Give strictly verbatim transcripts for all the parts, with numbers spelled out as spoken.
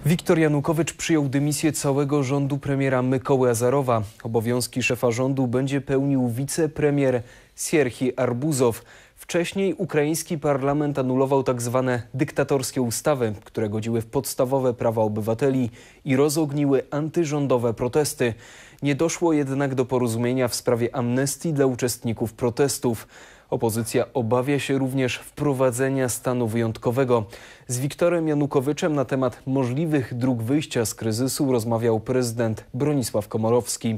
Viktor Janukowycz przyjął dymisję całego rządu premiera Mykoły Azarowa. Obowiązki szefa rządu będzie pełnił wicepremier Sierhij Arbuzow. Wcześniej ukraiński parlament anulował tak zwane dyktatorskie ustawy, które godziły w podstawowe prawa obywateli i rozogniły antyrządowe protesty. Nie doszło jednak do porozumienia w sprawie amnestii dla uczestników protestów. Opozycja obawia się również wprowadzenia stanu wyjątkowego. Z Wiktorem Janukowiczem na temat możliwych dróg wyjścia z kryzysu rozmawiał prezydent Bronisław Komorowski.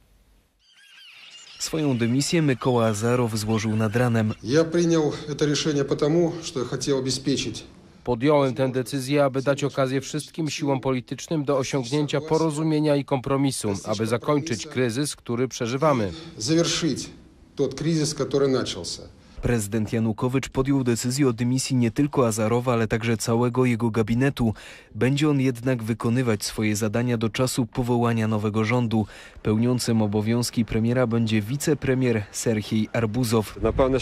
Swoją dymisję Mykoła Azarow złożył nad ranem. Ja przyjął to решение потому, что хотел обеспечить. Podjąłem tę decyzję, aby dać okazję wszystkim siłom politycznym do osiągnięcia porozumienia i kompromisu, aby zakończyć kryzys, który przeżywamy. Завершить тот кризис, который начался. Prezydent Janukowycz podjął decyzję o dymisji nie tylko Azarowa, ale także całego jego gabinetu. Będzie on jednak wykonywać swoje zadania do czasu powołania nowego rządu. Pełniącym obowiązki premiera będzie wicepremier Sierhij Arbuzow.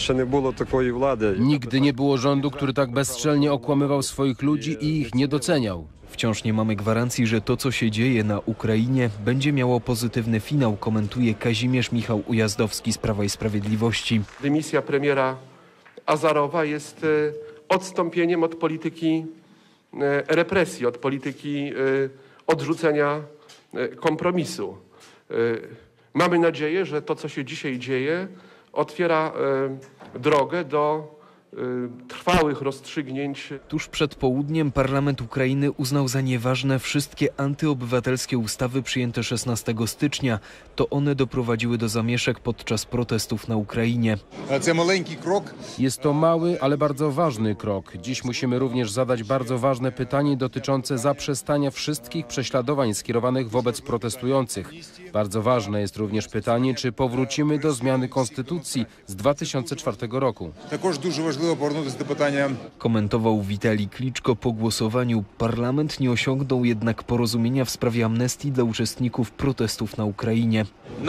Nigdy nie było rządu, który tak bezczelnie okłamywał swoich ludzi i ich nie doceniał. Wciąż nie mamy gwarancji, że to, co się dzieje na Ukrainie, będzie miało pozytywny finał, komentuje Kazimierz Michał Ujazdowski z Prawa i Sprawiedliwości. Dymisja premiera Azarowa jest odstąpieniem od polityki represji, od polityki odrzucenia kompromisu. Mamy nadzieję, że to, co się dzisiaj dzieje, otwiera drogę do trwałych rozstrzygnięć. Tuż przed południem parlament Ukrainy uznał za nieważne wszystkie antyobywatelskie ustawy przyjęte szesnastego stycznia. To one doprowadziły do zamieszek podczas protestów na Ukrainie. Jest to mały, ale bardzo ważny krok. Dziś musimy również zadać bardzo ważne pytanie dotyczące zaprzestania wszystkich prześladowań skierowanych wobec protestujących. Bardzo ważne jest również pytanie, czy powrócimy do zmiany konstytucji z dwa tysiące czwartego roku. Komentował Witalij Kliczko po głosowaniu. Parlament nie osiągnął jednak porozumienia w sprawie amnestii dla uczestników protestów na Ukrainie.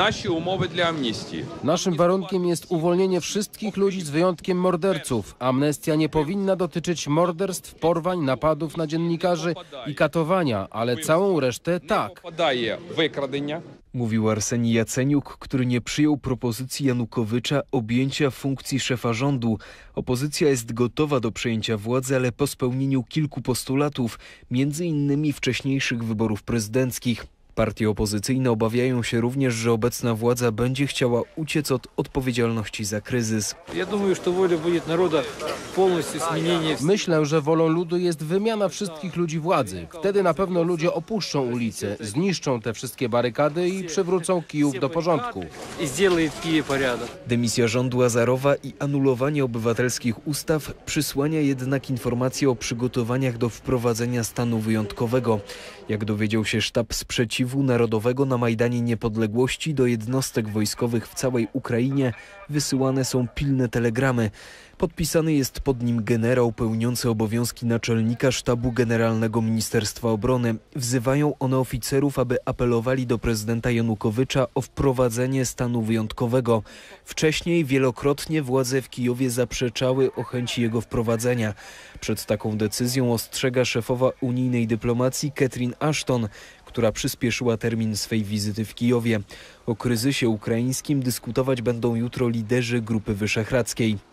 Naszym warunkiem jest uwolnienie wszystkich ludzi z wyjątkiem morderców. Amnestia nie powinna dotyczyć morderstw, porwań, napadów na dziennikarzy i katowania, ale całą resztę tak. Mówił Arsenij Jaceniuk, który nie przyjął propozycji Janukowycza objęcia funkcji szefa rządu. Opozycja jest gotowa do przejęcia władzy, ale po spełnieniu kilku postulatów, między innymi wcześniejszych wyborów prezydenckich. Partie opozycyjne obawiają się również, że obecna władza będzie chciała uciec od odpowiedzialności za kryzys. Myślę, że wolą ludu jest wymiana wszystkich ludzi władzy. Wtedy na pewno ludzie opuszczą ulice, zniszczą te wszystkie barykady i przywrócą Kijów do porządku. Dymisja rządu Azarowa i anulowanie obywatelskich ustaw przysłania jednak informacje o przygotowaniach do wprowadzenia stanu wyjątkowego. Jak dowiedział się Sztab Sprzeciwu Narodowego, na Majdanie Niepodległości do jednostek wojskowych w całej Ukrainie wysyłane są pilne telegramy. Podpisany jest pod nim generał pełniący obowiązki naczelnika Sztabu Generalnego Ministerstwa Obrony. Wzywają one oficerów, aby apelowali do prezydenta Janukowycza o wprowadzenie stanu wyjątkowego. Wcześniej wielokrotnie władze w Kijowie zaprzeczały o chęci jego wprowadzenia. Przed taką decyzją ostrzega szefowa unijnej dyplomacji Catherine Ashton, która przyspieszyła termin swej wizyty w Kijowie. O kryzysie ukraińskim dyskutować będą jutro liderzy Grupy Wyszehradzkiej.